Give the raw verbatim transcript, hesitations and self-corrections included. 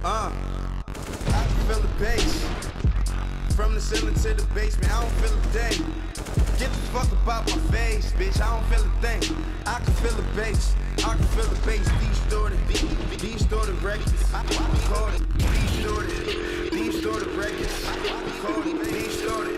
Uh, I can feel the bass. From the ceiling to the basement, I don't feel a thing. Get the fuck about my face, bitch, I don't feel a thing. I can feel the bass, I can feel the bass. Distorted, distorted records. We call it distorted, distorted records. We call it distorted.